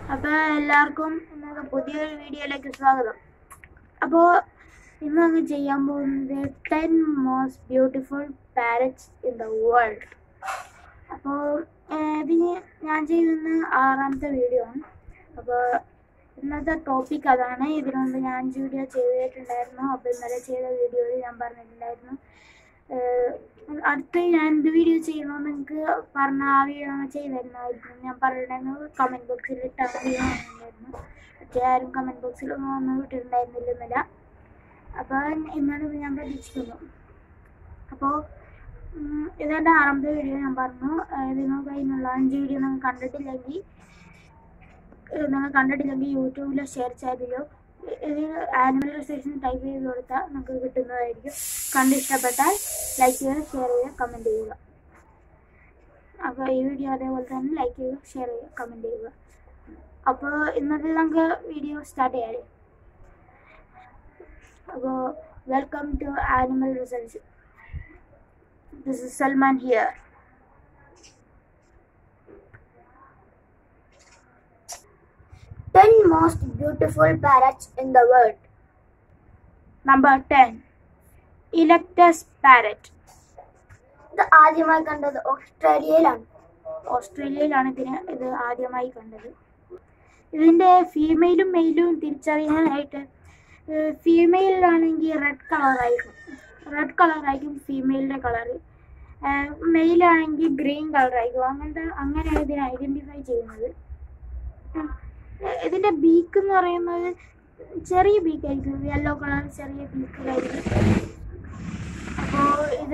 അപ്പോൾ എല്ലാവർക്കും ഇന്നത്തെ പുതിയൊരു വീഡിയോയിലേക്ക് സ്വാഗതം. അപ്പോൾ ഇന്ന് അങ്ങ് ചെയ്യാൻ പോകുന്നത് 10 most beautiful parrots in the world. അപ്പോൾ ഇതിന് ഞാൻ ചെയ്യുന്ന 6ാമത്തെ വീഡിയോ ആണ്. അപ്പോൾ ഇന്നത്തെ ടോപ്പിക് അതാണ്. ഇതിനുമുമ്പ് ഞാൻ 5 വീഡിയോ ചെയ്തിട്ടുണ്ടായിരുന്നു. അപ്പോൾ ഇന്നലെ ചെയ്ത വീഡിയോയിൽ ഞാൻ പറഞ്ഞിട്ടുണ്ടായിരുന്നു അടുത്ത് ഞാൻ എന്ത് വീഡിയോ ചെയ്യണമെന്ന് നിങ്ങൾക്ക് പറഞ്ഞ ആ വീഡിയോ ചെയ്തു തരുന്നതായിരിക്കും. ഞാൻ പറഞ്ഞിട്ടുണ്ടായിരുന്നു കമൻറ്റ് ബോക്സിൽ ഇട്ടാൽ മതിയായിരുന്നു. പക്ഷേ ആരും കമൻറ്റ് ബോക്സിലൊന്നും ഒന്നും ഇട്ടിട്ടുണ്ടായിരുന്നില്ല. അപ്പോൾ ഇന്നാണ് ഞാൻ പ്രതീക്ഷിക്കുന്നു. അപ്പോൾ ഇതെൻ്റെ 6ാമത്തെ വീഡിയോ. ഞാൻ പറഞ്ഞു ഇതിന് കഴിഞ്ഞുള്ള 5 വീഡിയോ നിങ്ങൾ കണ്ടിട്ടില്ലെങ്കിൽ യൂട്യൂബിലോ ഷെയർ ചെയ്തില്ലോ ആനിമൽ റിസർച്ച് ടൈപ്പ് ചെയ്ത് കൊടുത്താൽ നമുക്ക് കിട്ടുന്നതായിരിക്കും. കണ്ടിഷ്ടപ്പെട്ടാൽ ലൈക്ക് ചെയ്യുക, ഷെയർ ചെയ്യുക, കമൻറ്റ് ചെയ്യുക. അപ്പോൾ ഈ വീഡിയോ അതേപോലെ തന്നെ ലൈക്ക് ചെയ്യുക, ഷെയർ ചെയ്യുക, കമൻറ്റ് ചെയ്യുക. അപ്പോൾ ഇന്നത്തെ നമുക്ക് വീഡിയോ സ്റ്റാർട്ട് ചെയ്യാം. അപ്പോൾ welcome to animal research. This is Salman here. Most beautiful parrots in the world. Number 10, Electus parrot. ഇത് ആദ്യമായി കണ്ടത് ഓസ്ട്രേലിയയിലാണ് ഇത് ആദ്യമായി കണ്ടത്. ഇതിൻ്റെ ഫീമെയിലും മെയിലും തിരിച്ചറിയാനായിട്ട് ഫീമെയിലാണെങ്കിൽ റെഡ് കളറായിരിക്കും ഫീമെയിലിൻ്റെ കളറ്. മെയിലാണെങ്കിൽ ഗ്രീൻ കളറായിരിക്കും. അങ്ങനെയാണ് ഇതിനെ ഐഡൻറ്റിഫൈ ചെയ്യുന്നത്. ഇതിൻ്റെ ബീക്ക് എന്ന് പറയുന്നത് ചെറിയ ബീക്കായിരിക്കും, യെല്ലോ കളർ ചെറിയ ബീക്കായിരിക്കും. അപ്പോൾ ഇത്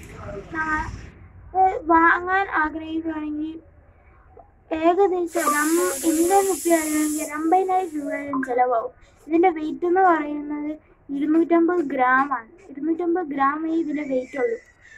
വാങ്ങാൻ ആഗ്രഹിക്കുകയാണെങ്കിൽ ഏകദേശം ഇന്ത്യൻ റുപ്യാണെങ്കിൽ 50,000 രൂപയും ചിലവാകും. ഇതിൻ്റെ വെയിറ്റ് എന്ന് പറയുന്നത് 250 ഗ്രാമാണ്. 250 ഗ്രാമേ ഇതിൻ്റെ വെയിറ്റ് ഉള്ളൂ.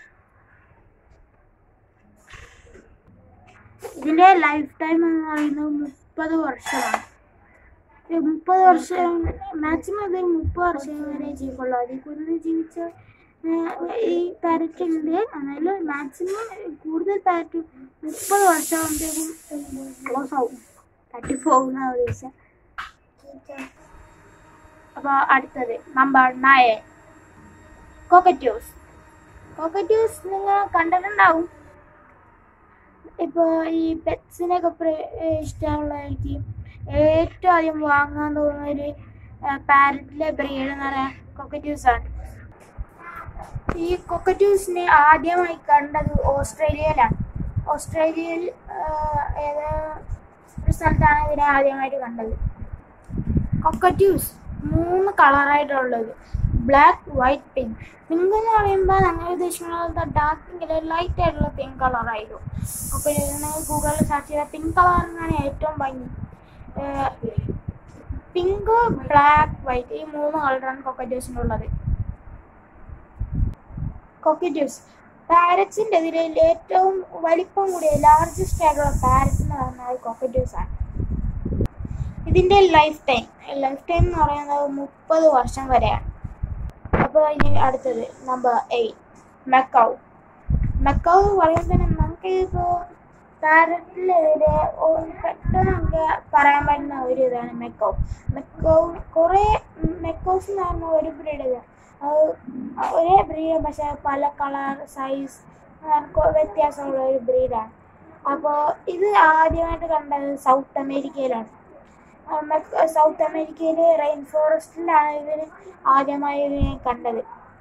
ഇതിൻ്റെ ലൈഫ് ടൈം എന്ന് പറയുന്നത് 30 വർഷമാണ്. 30 വർഷം മാക്സിമം ഇത് 30 വർഷം വരെ ജീവിക്കുള്ളൂ. അതിൽ കൂടുതൽ ജീവിച്ച ഈ പാരറ്റ് ഉണ്ട്. അതിൽ മാക്സിമം കൂടുതൽ പാരറ്റ് 30 വർഷമാകുമ്പോഴേക്കും ക്ലോസ് ആവും, തട്ടിപ്പോകുന്ന ഉദ്ദേശം. അപ്പോൾ അടുത്തത് നമ്പർ 9, കോക്കറ്റ്യൂസ് നിങ്ങൾ കണ്ടിട്ടുണ്ടാവും. ഇപ്പോൾ ഈ പെറ്റ്സിനൊക്കെ ഇഷ്ടമുള്ളതായിരിക്കും. ഏറ്റവും ആദ്യം വാങ്ങാൻ തോന്നുന്നൊരു പാരറ്റിലെ ബ്രീഡ് എന്ന് പറയാൻ കോക്കറ്റ്യൂസാണ്. ഈ കോക്കറ്റ്യൂസിനെ ആദ്യമായി കണ്ടത് ഓസ്ട്രേലിയയിൽ ഏത് ഒരു സ്ഥലത്താണ് ഇതിനെ ആദ്യമായിട്ട് കണ്ടത്. കോക്കറ്റ്യൂസ് 3 കളറായിട്ടുള്ളത്, ബ്ലാക്ക്, വൈറ്റ്, പിങ്ക്. പിങ്ക് എന്ന് പറയുമ്പോൾ ഞങ്ങൾ ഉദ്ദേശിക്കുന്നത് ഡാർക്ക് ലൈറ്റ് ആയിട്ടുള്ള പിങ്ക് കളറായിരുന്നു. അപ്പോൾ നിങ്ങൾ ഗൂഗിളിൽ സെർച്ച് ചെയ്താൽ പിങ്ക് കളറിനാണ് ഏറ്റവും ഭംഗി. പിങ്ക്, ബ്ലാക്ക്, വൈറ്റ് ഈ 3 കളറാണ് കോക്കറ്റ്യൂസിനുള്ളത്. കോക്കറ്റ്യൂസ് പാരറ്റ്സിൻ്റെ ഇതിൽ ഏറ്റവും വലിപ്പം കൂടിയ ലാർജസ്റ്റ് ആയിട്ടുള്ള പാരറ്റ് എന്ന് പറയുന്നത് കോക്കറ്റ്യൂസാണ്. ഇതിൻ്റെ ലൈഫ് ടൈം എന്ന് പറയുന്നത് 30 വർഷം വരെയാണ്. അപ്പോൾ ഇനി അടുത്തത് നമ്പർ 8, മെക്കൗ പറയുമ്പോൾ തന്നെ നമുക്ക് ഇപ്പോൾ പാരറ്റിലെതിരെ പെട്ടെന്ന് നമുക്ക് പറയാൻ പറ്റുന്ന ഒരു ഇതാണ് മെക്കൗ. കുറേ മെക്കൗസ് എന്ന് പറഞ്ഞാൽ ഒരു ബ്രീഡ് ഒരേ ബ്രീഡ്, പക്ഷേ പല കളർ സൈസ് വ്യത്യാസമുള്ള ഒരു ബ്രീഡാണ്. അപ്പോൾ ഇത് ആദ്യമായിട്ട് കണ്ടത് സൗത്ത് അമേരിക്കയിലാണ്. സൗത്ത് അമേരിക്കയിൽ റെയിൻ ഫോറസ്റ്റിലാണ് ഇതിന് ആദ്യമായി ഇതിനെ കണ്ടത്.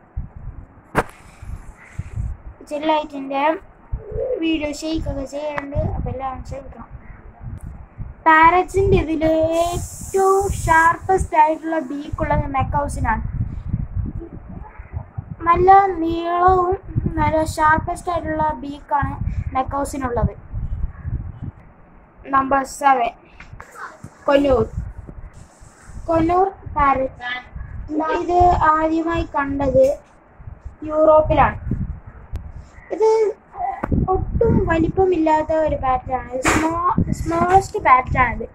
ചെറുതായിട്ടിൻ്റെ വീഡിയോ ഷെയ്ക്കൊക്കെ ചെയ്യാറുണ്ട്. അപ്പോൾ എല്ലാം ക്ഷമിക്കണം. പാരറ്റ്സിൻ്റെ ഇതിൽ ഏറ്റവും ഷാർപ്പസ്റ്റ് ആയിട്ടുള്ള ബീക്കുള്ളത് മെക്കൗസിനാണ്. നല്ല നീളവും നല്ല ഷാർപ്പസ്റ്റ് ആയിട്ടുള്ള ബീക്കാണ് മെക്കൗസിനുള്ളത്. Number 7, കൊന്നൂർ parrot. ഇത് ആദ്യമായി കണ്ടത് യൂറോപ്പിലാണ്. ഇത് ഒട്ടും വലിപ്പമില്ലാത്ത ഒരു പാരറ്റാണ്. സ്മോളസ്റ്റ് പാരറ്റാണിത്.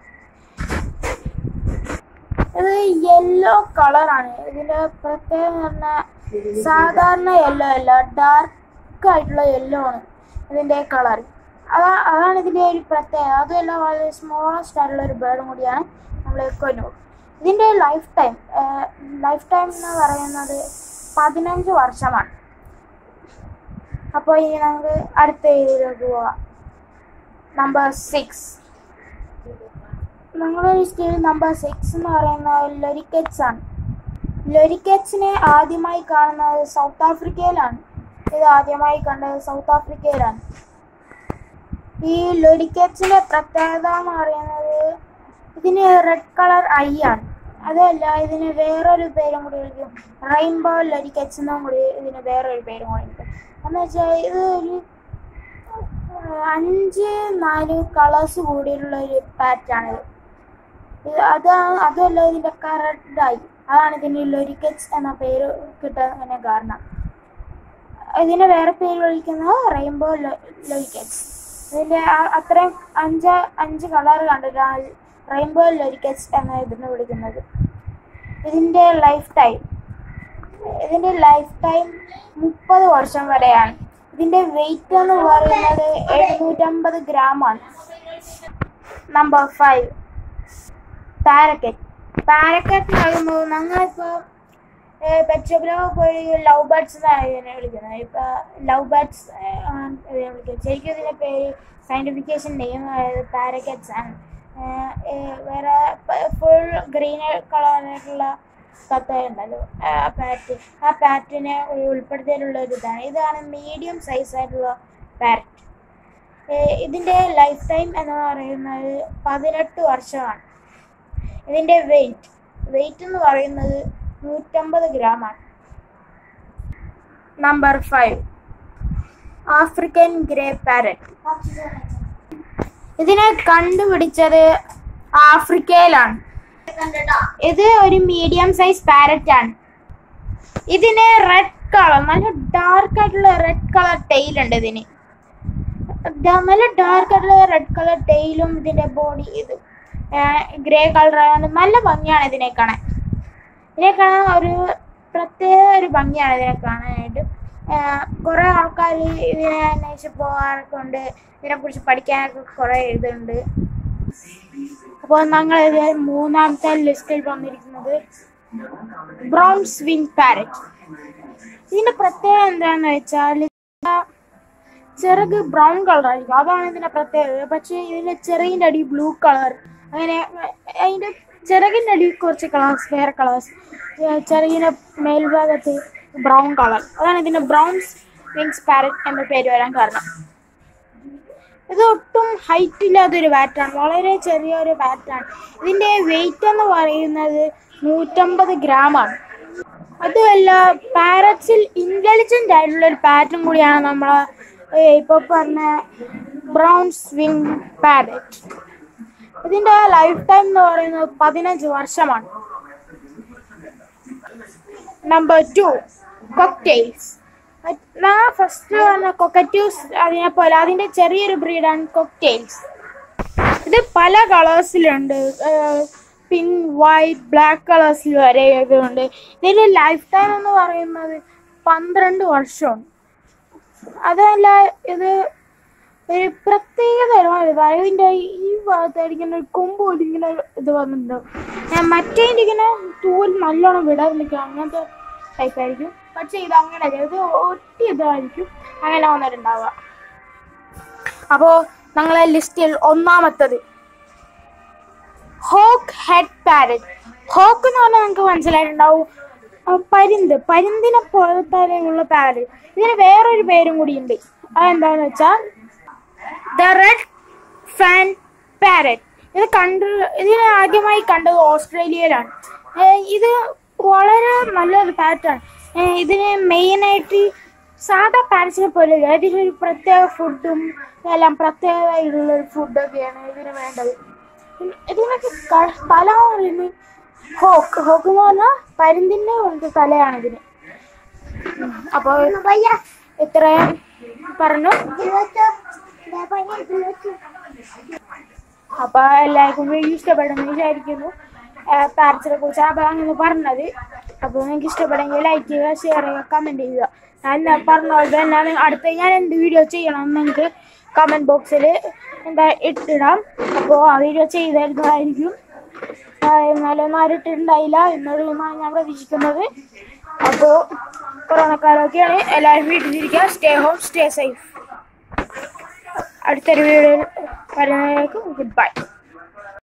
ഇത് യെല്ലോ കളറാണ്. ഇതിൻ്റെ പ്രത്യേകത എന്ന് പറഞ്ഞാൽ സാധാരണ യെല്ലോ അല്ല, ഡാർക്ക് ആയിട്ടുള്ള യെല്ലോ ആണ് ഇതിൻ്റെ കളർ. അതാണ് ഇതിൻ്റെ ഒരു പ്രത്യേകത. അതുമല്ല വളരെ സ്മോളസ്റ്റ് ആയിട്ടുള്ള ഒരു ബേർഡും കൂടിയാണ് നമ്മൾ എക്കോനൂർ. ഇതിൻ്റെ ലൈഫ് ടൈം എന്ന് പറയുന്നത് 15 വർഷമാണ്. അപ്പോൾ ഇനി നമുക്ക് അടുത്ത ഏരിയയിലേക്ക് പോവാം. നമ്പർ 6. നിങ്ങളുടെ ലിസ്റ്റിൽ നമ്പർ 6 എന്ന് പറയുന്നത് ലൊറിക്കെറ്റ്സ് ആണ്. ലൊറിക്കെറ്റ്സിനെ ആദ്യമായി കാണുന്നത് സൗത്ത് ആഫ്രിക്കയിലാണ്. ഇത് ആദ്യമായി കണ്ടത് സൗത്ത് ആഫ്രിക്കയിലാണ്. ഈ ലൊറിക്കെറ്റ്സിൻ്റെ പ്രത്യേകത എന്ന് പറയുന്നത് ഇതിന് റെഡ് കളർ ഐ ആണ്. അതല്ല, ഇതിന് വേറൊരു പേരും കൂടി വിളിക്കും, റെയിൻബോ ലൊറിക്കെറ്റ്സ് എന്നും കൂടി ഇതിന് വേറൊരു പേരും കൂടി വിളിക്കും. എന്ന് വെച്ചാൽ ഇത് ഒരു 5-4 കളേഴ്സ് കൂടിയുള്ള ഒരു പാറ്റാണിത്. അതുമല്ല ഇതിൻ്റെ കറക്റ്റായി അതാണ് ഇതിന് ലൊറിക്കെറ്റ്സ് എന്ന പേര് കിട്ടാൻ കാരണം. ഇതിന് വേറെ പേര് വിളിക്കുന്നത് റെയിൻബോ ലൊറിക്കെറ്റ്സ്. ഇതിൻ്റെ അത്രയും 5 കളർ കണ്ടിട്ടാണ് റെയിൻബോ ലൊറിക്കെറ്റ്സ് എന്ന ഇതിനെ വിളിക്കുന്നത്. ഇതിൻ്റെ ലൈഫ് ടൈം 30 വർഷം വരെയാണ്. ഇതിൻ്റെ വെയിറ്റ് എന്ന് പറയുന്നത് 750 ഗ്രാമാണ്. നമ്പർ 5 പാരക്കെറ്റ്. പാരക്കെറ്റ് ആകുമ്പോൾ ഞങ്ങളിപ്പോൾ പെറ്റ് ഷോപ്പിലൊക്കെ പോയി ലവ് ബേർഡ്സ് എന്നാണ് ഇതിനെ വിളിക്കുന്നത്. ഇപ്പോൾ ലവ് ബേർഡ്സ് ആണ് ഇതിനെ വിളിക്കുന്നത്. ശരിക്കും ഇതിൻ്റെ പേര് സയൻറ്റിഫിക്കേഷൻ നെയിം പാരക്കെറ്റ്സ് ആണ്. വേറെ ഫുൾ ഗ്രീൻ കളറായിട്ടുള്ള തത്തയുണ്ടല്ലോ ആ പാറ്റിനെ ഉൾപ്പെടുത്തിയിട്ടുള്ള ഒരു ഇതാണ് മീഡിയം സൈസായിട്ടുള്ള പാരറ്റ്. ഇതിൻ്റെ ലൈഫ് ടൈം എന്ന് പറയുന്നത് 18 വർഷമാണ്. ഇതിൻ്റെ വെയിറ്റ് എന്ന് പറയുന്നത് 150 ഗ്രാമാണ്. Number 5 African grey parrot. ഇതിനെ കണ്ടുപിടിച്ചത് ആഫ്രിക്കയിലാണ്. ഇത് ഒരു മീഡിയം സൈസ് പാരറ്റ് ആണ്. ഇതിന് റെഡ് കളർ, നല്ല ഡാർക്ക് ആയിട്ടുള്ള റെഡ് കളർ ടെയിൽ ഉണ്ട്. ഇതിന് നല്ല ഡാർക്ക് ആയിട്ടുള്ള റെഡ് കളർ ടെയിലും ഇതിൻ്റെ ബോഡി ഇത് ഗ്രേ കളറാണ്. നല്ല ഭംഗിയാണ് ഇതിനെ കാണാൻ. ഒരു പ്രത്യേക ഒരു ഭംഗിയാണ് ഇതിനെ കാണാനായിട്ട്. കുറേ ആൾക്കാർ ഇതിനെ അന്വേഷിച്ച് പോകാറൊക്കെ ഉണ്ട്. ഇതിനെക്കുറിച്ച് പഠിക്കാനൊക്കെ കുറേ ഇതുണ്ട്. അപ്പോൾ ഞങ്ങളിത് 3ാമത്തെ ലിസ്റ്റിൽ വന്നിരിക്കുന്നത് ബ്രൗൺ സ്വിംഗ് പാരറ്റ്. ഇതിൻ്റെ പ്രത്യേകത എന്താണെന്ന് വെച്ചാൽ ചിറക് ബ്രൗൺ കളറായിരിക്കും. അതാണ് ഇതിൻ്റെ പ്രത്യേകത. പക്ഷേ ഇതിൻ്റെ ചെറിൻ്റെ അടി ബ്ലൂ കളർ, അങ്ങനെ അതിൻ്റെ ചിറകിൻ്റെ അടി കുറച്ച് കളേഴ്സ്, വേറെ കളേഴ്സ്, ചെറിയ മേൽഭാഗത്ത് ബ്രൗൺ കളർ. അതാണ് ഇതിൻ്റെ ബ്രൗൺ വിങ്സ് പാരറ്റ് എന്ന പേര് വരാൻ കാരണം. ഇത് ഒട്ടും ഹൈറ്റ് ഇല്ലാത്തൊരു പാറ്റാണ്, വളരെ ചെറിയൊരു പാറ്റാണ്. ഇതിൻ്റെ വെയിറ്റ് എന്ന് പറയുന്നത് 150 ഗ്രാമാണ്. അതുമല്ല പാരറ്റ്സിൽ ഇൻ്റലിജൻ്റ് ആയിട്ടുള്ളൊരു പാറ്റും കൂടിയാണ് നമ്മൾ ഇപ്പോൾ പറഞ്ഞ ബ്രൗൺ സ്വിംഗ് പാരറ്റ്. ഇതിൻ്റെ ലൈഫ് ടൈം എന്ന് പറയുന്നത് 15 വർഷമാണ്. Number 2 cocktails. ഞാൻ ഫസ്റ്റ് പറഞ്ഞ കൊക്കറ്റ്യൂസ് അതിനെപ്പോലെ അതിൻ്റെ ചെറിയൊരു ബ്രീഡാണ് കോക്ടെയിൽസ്. ഇത് പല കളേഴ്സിലുണ്ട്, പിങ്ക്, വൈറ്റ്, ബ്ലാക്ക് കളേഴ്സിൽ വരെ ഇതുണ്ട്. ഇതിൻ്റെ ലൈഫ് ടൈം എന്ന് പറയുന്നത് 12 വർഷമാണ്. അതല്ല ഇത് ഒരു പ്രത്യേക തരമാണ്. ഇതിൻ്റെ ഈ ഭാഗത്തായിരിക്കുന്ന ഒരു കൊമ്പ് പോലെ ഇങ്ങനെ ഇത് വന്നിട്ടുണ്ടാവും. മറ്റേതിൻ്റെ ഇങ്ങനെ തൂൽ നല്ലോണം വിടാൻ നിൽക്കുക, അങ്ങനത്തെ ടൈപ്പായിരിക്കും. പക്ഷേ ഇത് അങ്ങനെ ഇത് ഒറ്റ ഇതായിരിക്കും അങ്ങനെ വന്നിട്ടുണ്ടാവുക. അപ്പോൾ ഞങ്ങളെ ലിസ്റ്റിൽ 1ാമത്തത് ഹോക്ക് ഹെഡ് പാരറ്റ്. ഹോക്ക് എന്ന് പറഞ്ഞാൽ നിങ്ങൾക്ക് മനസ്സിലായിട്ടുണ്ടാവും, പരിന്തിനെ പോലത്തെയുള്ള പാരറ്റ്. ഇതിന് വേറൊരു പേരും കൂടിയുണ്ട്. അതെന്താണെന്ന് വെച്ചാൽ ദ റെഡ് ഫാൻ പാരറ്റ്. ഇതിനെ ആദ്യമായി കണ്ടത് ഓസ്ട്രേലിയയിലാണ്. ഇത് വളരെ നല്ലൊരു പാരറ്റാണ്. ഇതിന് മെയിനായിട്ട് സാധാ പാരറ്റ്സിനെ പോലെ ഇതിനൊരു പ്രത്യേക ഫുഡും എല്ലാം പ്രത്യേകമായിട്ടുള്ളൊരു ഫുഡൊക്കെയാണ് ഇതിന് വേണ്ടത്. ഇതിനൊക്കെ തല പറയുന്നത് ഹോക്ക് എന്ന് പറഞ്ഞാൽ പരിന്തിൻ്റെ പോലത്തെ തലയാണ് ഇതിന്. അപ്പോൾ ഇത്രയും പറഞ്ഞു. അപ്പോൾ എല്ലാവർക്കും വീഡിയോ ഇഷ്ടപ്പെടുന്നു വിചാരിക്കുന്നു. പാരറ്റ്സിനെ കുറിച്ച് അങ്ങനെ പറഞ്ഞത്. അപ്പോൾ നിങ്ങൾക്ക് ഇഷ്ടപ്പെടുമെങ്കിൽ ലൈക്ക് ചെയ്യുക, ഷെയർ ചെയ്യുക, കമൻറ്റ് ചെയ്യുക. ഞാൻ പറഞ്ഞ പോലെ തന്നെ അടുത്ത ഞാൻ എന്ത് വീഡിയോ ചെയ്യണം നിങ്ങൾക്ക് കമൻറ്റ് ബോക്സിൽ എന്താ ഇട്ടിടാം. അപ്പോൾ ആ വീഡിയോ ചെയ്തിരുന്നതായിരിക്കും. എന്നാലും ആരും ഇട്ടിട്ടുണ്ടായില്ല എന്നൊരുമാണ് ഞാൻ പ്രതീക്ഷിക്കുന്നത്. അപ്പോൾ കൊറോണക്കാരൊക്കെയാണ്, എല്ലാവരും വീട്ടിലിരിക്കുക. Stay home, stay safe. അടുത്തൊരു വീഡിയോയിൽ വരുന്നതിലേക്ക് ഗുഡ് ബൈ.